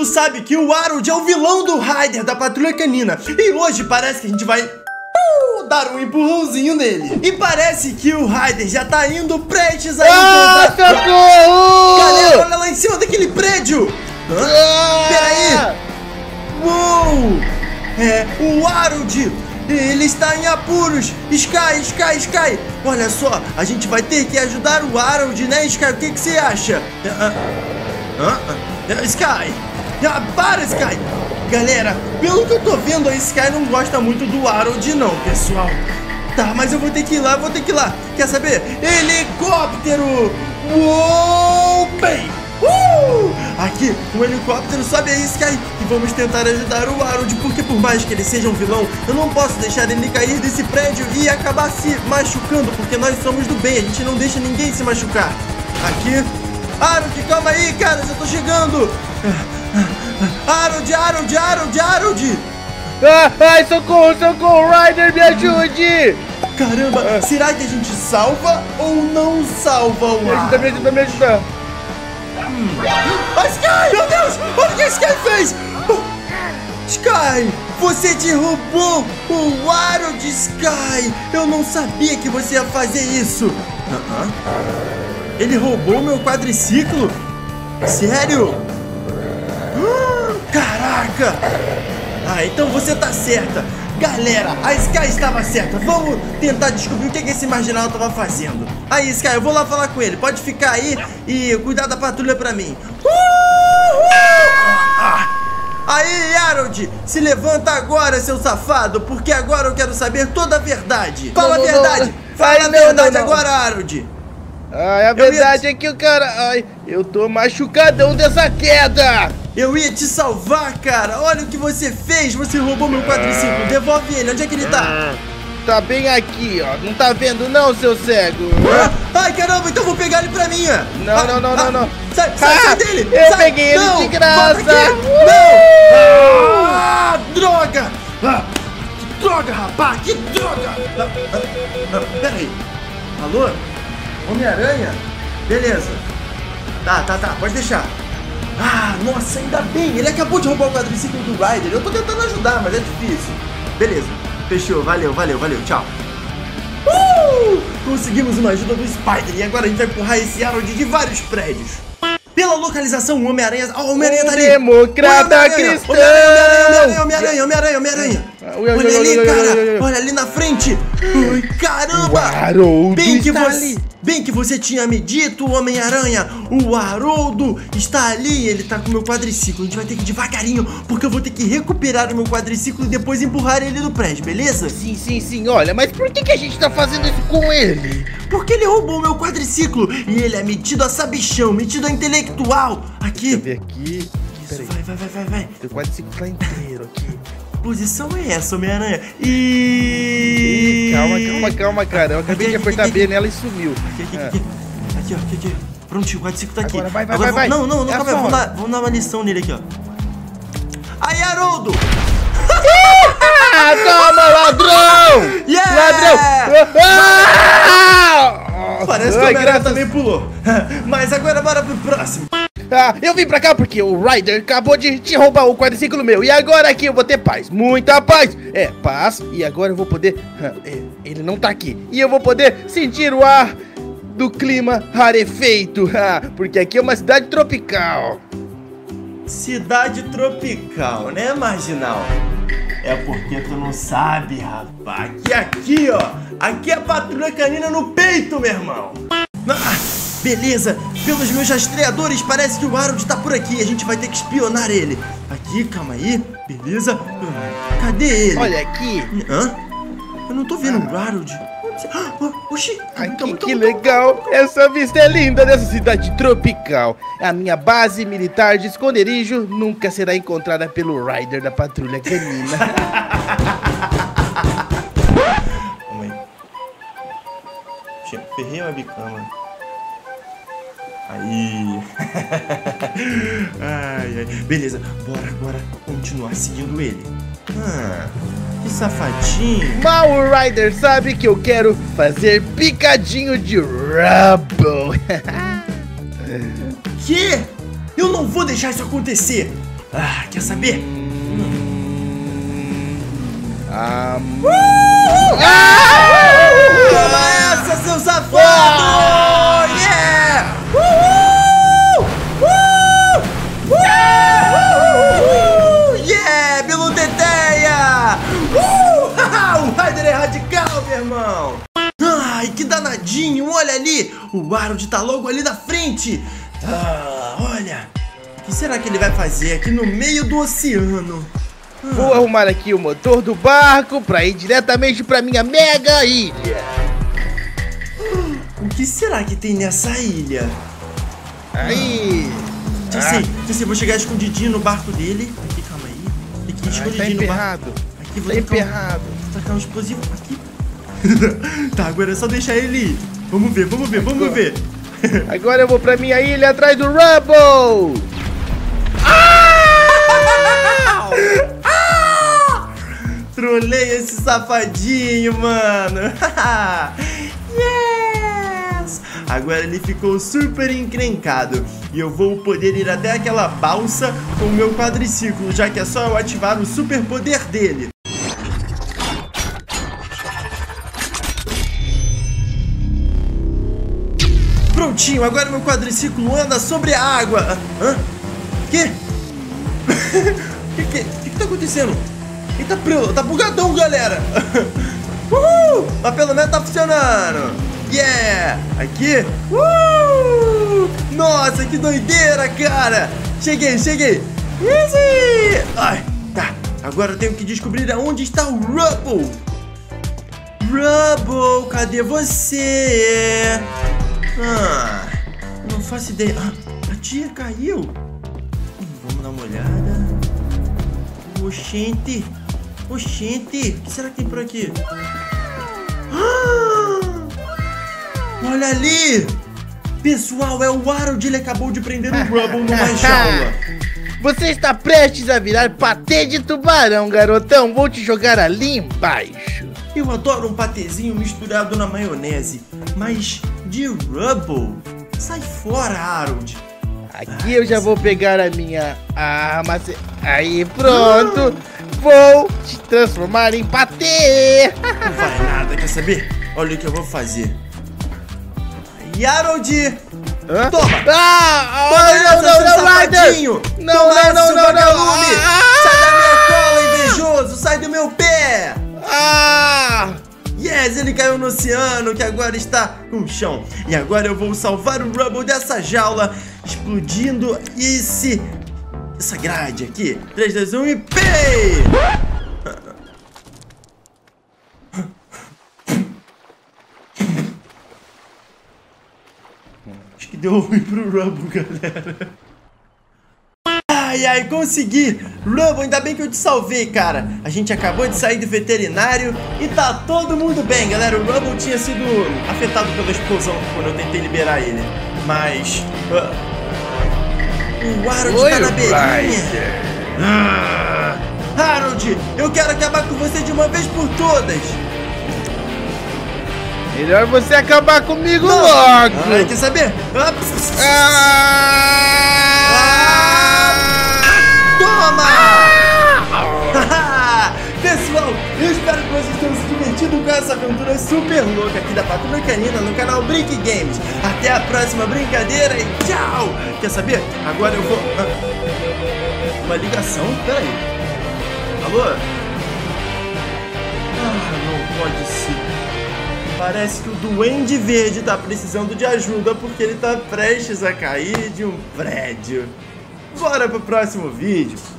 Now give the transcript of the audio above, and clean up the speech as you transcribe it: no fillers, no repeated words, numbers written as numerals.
mundo sabe que o Harold é o vilão do Ryder da Patrulha Canina. E hoje parece que a gente vai dar um empurrãozinho nele. E parece que o Ryder já tá indo prestes a encontrar... Socorro! Galera, olha lá em cima daquele prédio. Peraí. Uou! É, o Harold, ele está em apuros. Sky. Olha só, a gente vai ter que ajudar o Harold, né, Sky? O que você acha? Sky! Para, Sky! Galera, pelo que eu tô vendo, a Sky não gosta muito do Harold não, pessoal. Tá, mas eu vou ter que ir lá, Quer saber? Helicóptero! Uou! Bem! Aqui, um helicóptero, sobe aí, Sky, e vamos tentar ajudar o Harold, porque por mais que ele seja um vilão, eu não posso deixar ele cair desse prédio e acabar se machucando, porque nós somos do bem, a gente não deixa ninguém se machucar. Aqui, Harold, calma aí, cara, eu tô chegando. Harold! Ai, socorro, Ryder, me ajude! Caramba, será que a gente salva ou não salva o Harold? Me ajuda. Sky! Meu Deus! Olha o que a Sky fez! Sky! Você derrubou o Harold, Sky! Eu não sabia que você ia fazer isso! Ele roubou meu quadriciclo? Sério? Caraca! Então você tá certa! Galera, a Sky estava certa. Vamos tentar descobrir o que esse marginal estava fazendo. Aí, Sky, eu vou lá falar com ele. Pode ficar aí e cuidar da patrulha pra mim. Aí, Harold, se levanta agora, seu safado, porque agora eu quero saber toda a verdade. Fala a verdade. Fala a verdade agora, Harold. A verdade é que o cara... eu tô machucadão dessa queda. Eu ia te salvar, cara. Olha o que você fez. Você roubou meu quadriciclo. Devolve ele. Onde é que ele tá? Tá bem aqui, ó. Não tá vendo não, seu cego? Ai, caramba. Então vou pegar ele pra mim. Não. Sai dele. Eu peguei ele de graça. Não. Droga. Que droga, rapaz. Que droga. Pera aí. Alô? Homem-Aranha? Beleza. Tá. Pode deixar. Nossa, ainda bem. Ele acabou de roubar o quadriciclo do Ryder. Eu tô tentando ajudar, mas é difícil. Beleza, fechou, valeu, tchau. Conseguimos uma ajuda do Spider. E agora a gente vai empurrar esse Harold de vários prédios. Pela localização, o Homem-Aranha... o Homem-Aranha tá ali. Democrata cristão. Homem-Aranha. Olha ali, cara. Olha ali na frente. Ai, caramba. O Haroldo está ali. Bem que você tinha me dito, Homem-Aranha. O Haroldo está ali. Ele tá com o meu quadriciclo. A gente vai ter que ir devagarinho, porque eu vou ter que recuperar o meu quadriciclo e depois empurrar ele do prédio, beleza? Sim. Olha, mas por que a gente tá fazendo isso com ele? Porque ele roubou o meu quadriciclo. E ele é metido a sabichão, metido a intelectual. Aqui. Deixa eu ver aqui. Isso, vai. Teu quadriciclo tá inteiro aqui. Posição é essa, Homem-Aranha? Calma, cara. Eu acabei de apertar B nela e sumiu. Aqui. Prontinho, o quadriciclo tá aqui. Agora vai. Não, calma aí. Vamos dar uma lição nele aqui, ó. Aí, Haroldo! Toma, ladrão! Yeah! Ladrão! Parece que o Homem-Aranha também pulou. Mas agora bora pro próximo. Eu vim pra cá porque o Ryder acabou de te roubar o quadriciclo meu. E agora aqui eu vou ter paz, muita paz. Paz. E agora eu vou poder... ele não tá aqui. E eu vou poder sentir o ar do clima rarefeito. Porque aqui é uma cidade tropical. Cidade tropical, né, marginal? É porque tu não sabe, rapaz. Aqui, ó. Aqui é a Patrulha Canina no peito, meu irmão. Beleza, pelos meus rastreadores parece que o Harold tá por aqui. A gente vai ter que espionar ele. Aqui, calma aí, beleza. Cadê ele? Olha aqui. Eu não tô vendo o Harold. Oxi, que legal. Essa vista é linda dessa cidade tropical. A minha base militar de esconderijo nunca será encontrada pelo Ryder da Patrulha Canina. Calma aí. Ferrei a webcam. Aí. Ai. Beleza, bora agora continuar seguindo ele. Que safadinho. Mal o Ryder sabe que eu quero fazer picadinho de Rubble. Que? Eu não vou deixar isso acontecer. Ah, quer saber? Toma essa, seu safado! Yeah! Yeah! Bilu Teteia! O Ryder é radical, meu irmão! Ai, que danadinho! Olha ali! O Harold tá logo ali na frente! Olha! O que será que ele vai fazer aqui no meio do oceano? Vou arrumar aqui o motor do barco pra ir diretamente pra minha mega ilha. O que será que tem nessa ilha? Aí. Já sei, vou chegar escondidinho no barco dele. Aqui, calma aí. Aqui, escondidinho no barco. Aqui, vou emperrado. Vou tacar um explosivo aqui. Tá, agora é só deixar ele ir. Vamos ver. Agora eu vou pra minha ilha atrás do Rubble. Trolei esse safadinho, mano. Yes! Agora ele ficou super encrencado. E eu vou poder ir até aquela balsa com o meu quadriciclo, já que é só eu ativar o super poder dele. Prontinho, agora meu quadriciclo anda sobre a água. Hã? Que? O que tá acontecendo? Eita, tá bugadão, galera. Mas pelo menos tá funcionando. Yeah! Aqui. Nossa, que doideira, cara. Cheguei. Easy! Ai, tá. Agora eu tenho que descobrir aonde está o Rubble. Rubble, cadê você? Não faço ideia. A tia caiu. Vamos dar uma olhada. Oxente, o que será que tem por aqui? Olha ali! Pessoal, é o Harold, ele acabou de prender o Rubble numa jaula. Você está prestes a virar patê de tubarão, garotão. Vou te jogar ali embaixo. Eu adoro um patezinho misturado na maionese, mas de Rubble? Sai fora, Harold. Aqui eu já vou pegar a minha arma. Aí, pronto. Vou te transformar em patê. Não vai nada, quer saber? Olha o que eu vou fazer. E Harold! Toma! Não, safadinho! Não! Sai da minha cola, invejoso! Sai do meu pé! Yes, ele caiu no oceano, que agora está no chão. E agora eu vou salvar o Rubble dessa jaula, explodindo essa grade aqui. 3, 2, 1 e pei! Acho que deu ruim pro Rubble, galera. Ai, consegui! Rubble, ainda bem que eu te salvei, cara. A gente acabou de sair do veterinário e tá todo mundo bem, galera. O Rubble tinha sido afetado pela explosão quando eu tentei liberar ele. Mas... o Harold tá na beirinha. Harold, eu quero acabar com você de uma vez por todas. Melhor você acabar comigo logo. Quer saber? Toma! Pessoal, eu espero que vocês tenham se divertido com essa aventura super louca aqui da Patrulha Canina no canal Brick Games. Até a próxima brincadeira e tchau! Quer saber? Agora eu vou... uma ligação? Peraí. Alô? Não pode ser. Parece que o Duende Verde tá precisando de ajuda porque ele tá prestes a cair de um prédio. Bora pro próximo vídeo.